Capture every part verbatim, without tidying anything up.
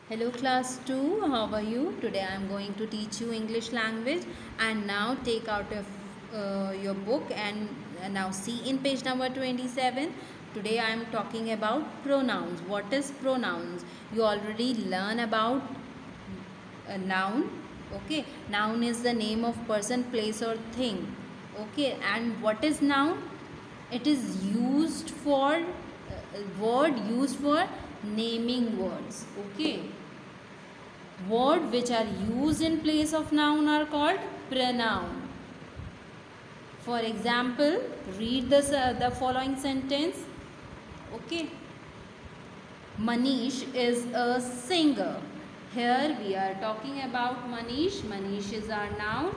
Hello class two, how are you? Today I am going to teach you English language, and now take out of uh, your book and uh, now see in page number twenty-seven. Today I am talking about pronouns. What is pronouns? You already learn about a noun. Okay, noun is the name of person, place or thing. Okay, and what is noun? It is used for uh, word used for naming words. Okay, word which are used in place of noun are called pronoun. For example, read this uh, the following sentence. Okay, Manish is a singer. Here we are talking about Manish. Manish is our noun.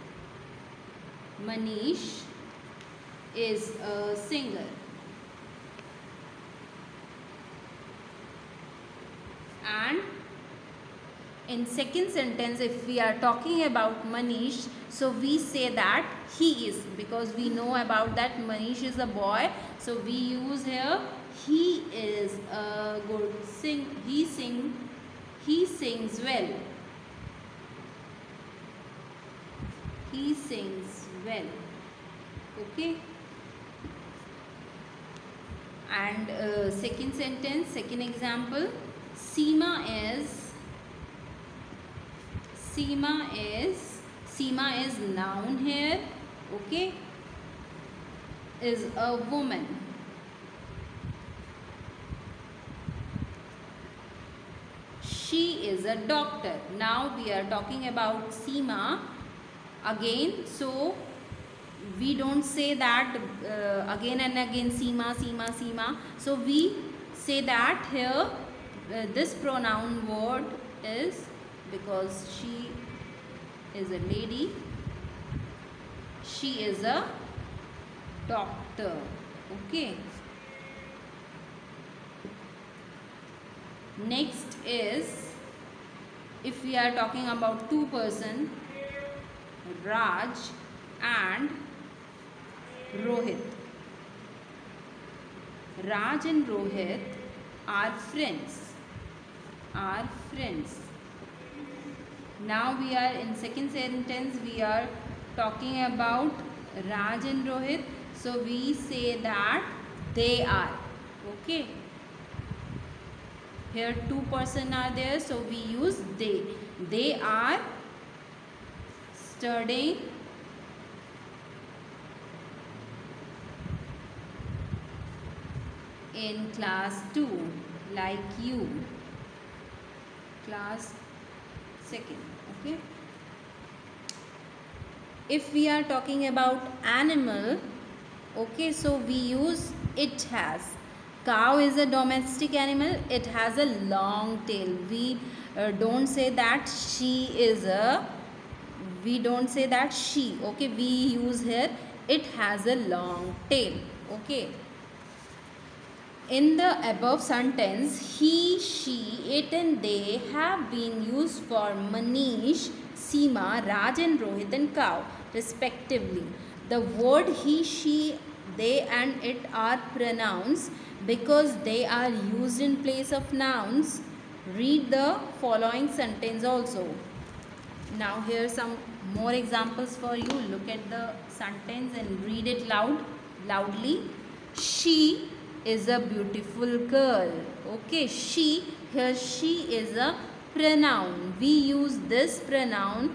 Manish is a singer. And in second sentence, if we are talking about Manish, so we say that he is, because we know about that Manish is a boy. So we use here he is a good sing. He sing. He sings well. He sings well. Okay. And uh, second sentence, second example, Seema is. Seema is. Seema is noun here. Okay. Is a woman. She is a doctor. Now we are talking about Seema again. So we don't say that uh, again and again Seema, Seema, Seema. So we say that here uh, this pronoun word is, because she is a lady, she is a doctor. Okay. Next is, if we are talking about two person, Raj and Rohit. Raj and Rohit are friends. Are friends. Now we are in second sentence, we are talking about Raj and Rohit. So we say that they are. Okay. Here two person are there, so we use they. They are studying in class two, like you. Class second. Okay. If we are talking about animal, okay, so we use it has. Cow is a domestic animal. It has a long tail. We uh, don't say that she is a. We don't say that she. Okay, we use here it has a long tail. Okay. In the above sentence, he, she, it and they have been used for Manish, Seema, Raj and Rohit and cow respectively. The word he, she, they and it are pronouns because they are used in place of nouns. Read the following sentence also. Now here some more examples for you. Look at the sentence and read it loud, loudly. She is a beautiful girl. Okay, she, here she is a pronoun. We use this pronoun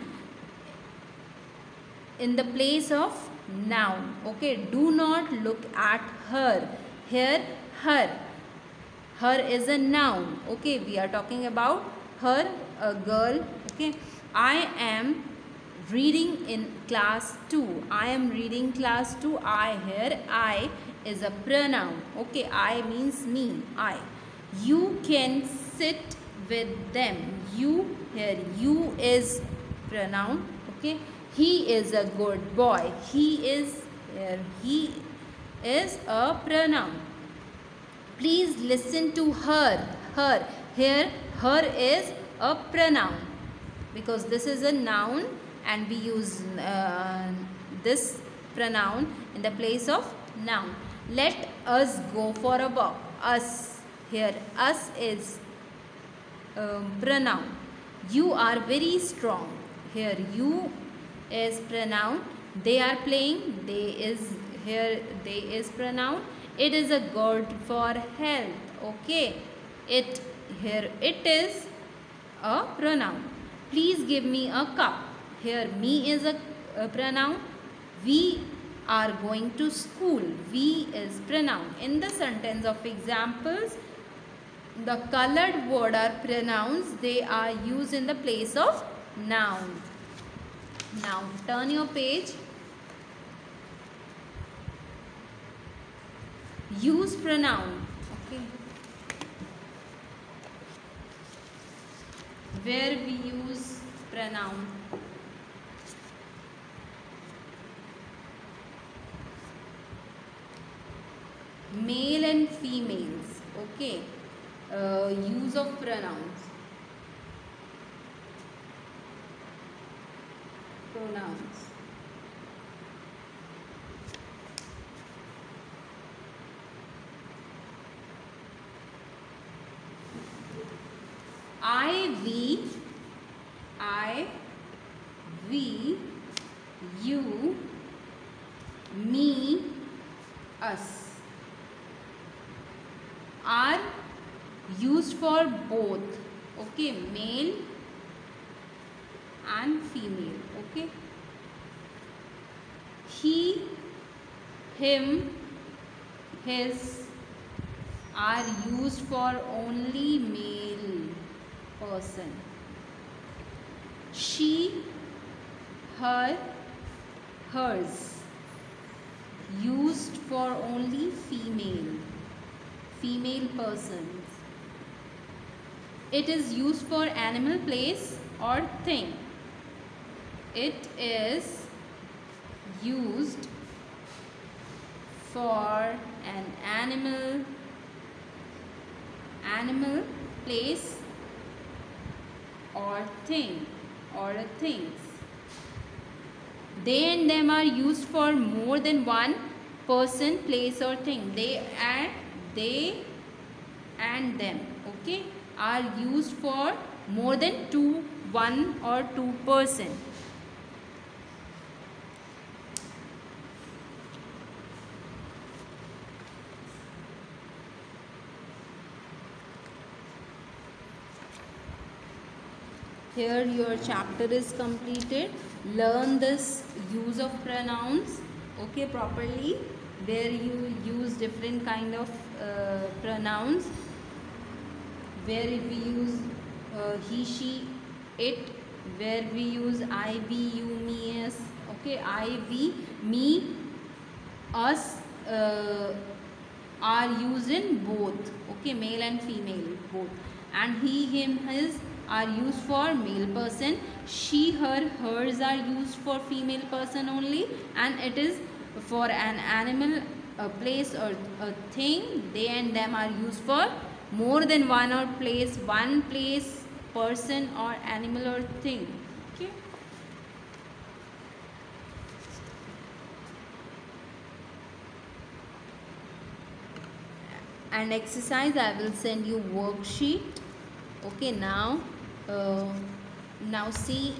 in the place of noun. Okay, do not look at her. Here her. Her is a noun. Okay, we are talking about her, a girl. Okay, I am reading in class two. I am reading class two. I, here I is a pronoun. Okay, I means me, I. You can sit with them. You, here you is pronoun. Okay, he is a good boy. He is, here he is a pronoun. Please listen to her. Her, here her is a pronoun, because this is a noun and we use uh, this pronoun in the place of noun. Let us go for a walk. Us, here us is um, pronoun. You are very strong. Here you is pronoun. They are playing. They is here. They is pronoun. It is a good for health. Okay. It here it is a pronoun. Please give me a cup. Here me is a, a pronoun. We are going to school. We is pronoun. In the sentence of examples, the colored word are pronouns. They are used in the place of noun. Now turn your page. Use pronoun. Okay. Where we use pronoun. Male and females. Okay. Uh, use of pronouns. Pronouns. I, we, I, we, you, me, us are used for both. Okay, male and female. Okay, he, him, his are used for only male person. She, her, hers used for only female female persons. It is used for animal, place or thing. It is used for an animal, animal, place or thing or a things. They and them are used for more than one person, place or thing. They and they and them, okay, are used for more than two, one or two person. Here your chapter is completed. Learn this use of pronouns, okay, properly, where you use different kind of uh, pronouns, where we use uh, he, she, it, where we use I, we, you, me, us. Okay, I, we, me, us uh, are used in both. Okay, male and female both. And he, him, his are used for male person. She, her, hers are used for female person only. And it is for an animal, a place or a thing. They and them are used for more than one or place, one place, person or animal or thing. Okay. And exercise, I will send you worksheet. Okay, now uh, now see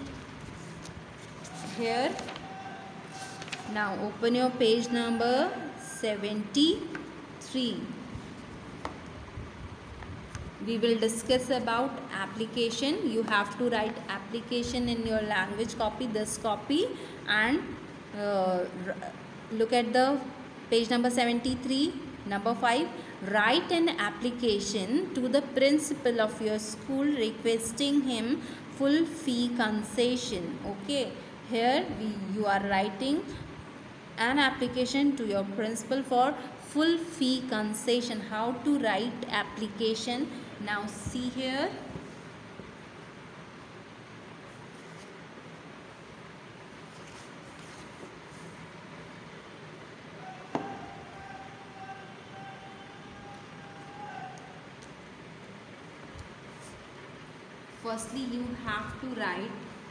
here. Now open your page number seventy-three. We will discuss about application. You have to write application in your language copy, this copy, and uh, look at the page number seventy-three, number five. Write an application to the principal of your school requesting him full fee concession. Okay, here we, you are writing an application to your principal for full fee concession. How to write application? Now see here. Firstly, you have to write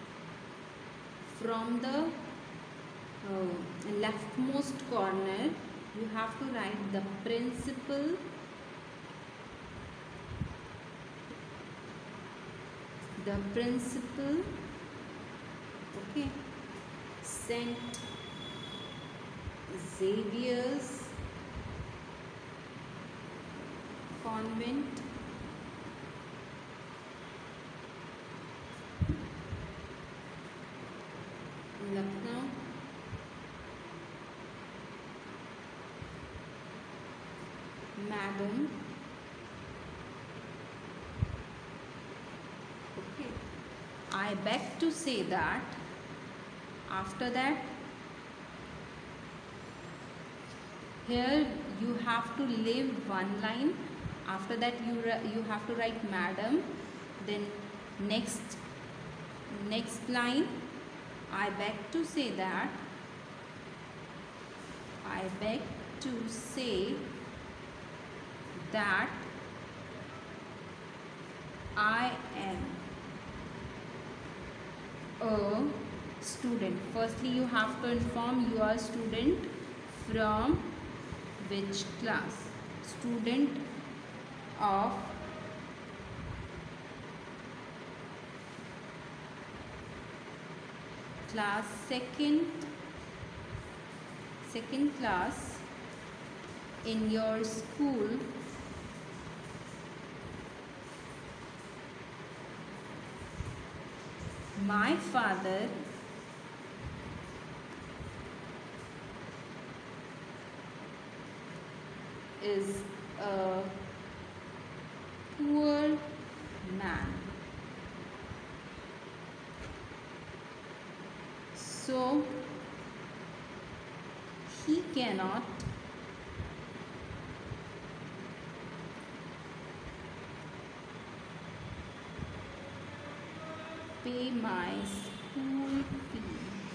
from the uh, leftmost corner. You have to write the principal The principal, okay, Saint Xavier's Convent, Lucknow, Madam, okay, I beg to say that after that here you have to leave one line. After that you you have to write madam, then next next line I beg to say that I beg to say that I am a student. Firstly you have to inform you are a student from which class. Student of class second second class in your school my father is a poor man, so he cannot pay my school fee.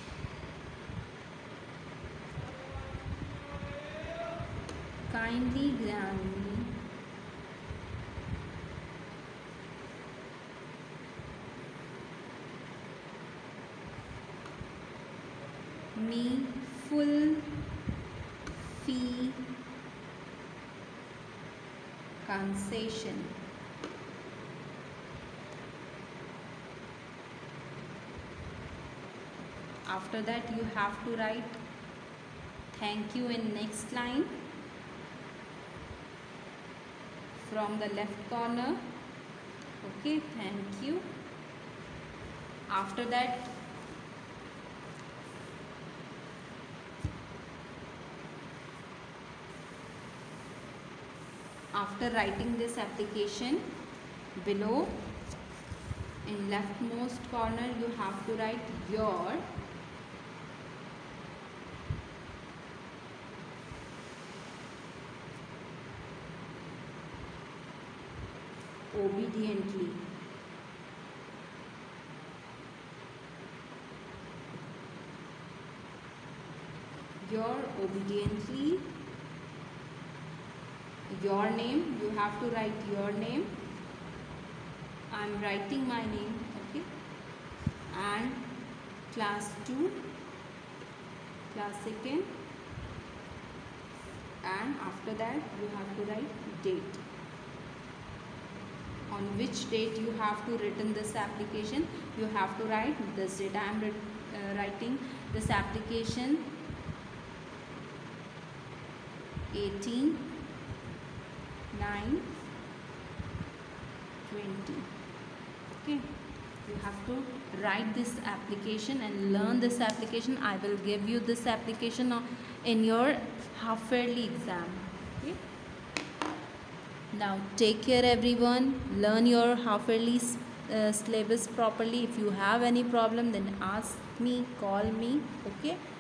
Kindly grant me me full fee concession. After that you have to write thank you in next line from the left corner. Okay, thank you. After that after writing this application, below in leftmost corner you have to write your obediently. Your obediently, your name, you have to write your name. I am writing my name, okay, and class two, class second, and after that you have to write date. On which date you have to written this application, you have to write this date. I am uh, writing this application eighteen nine twenty. Okay, you have to write this application and learn this application. I will give you this application in your half yearly exam. Okay, now take care everyone, learn your half yearly uh, syllabus properly. If you have any problem then ask me, call me. Okay.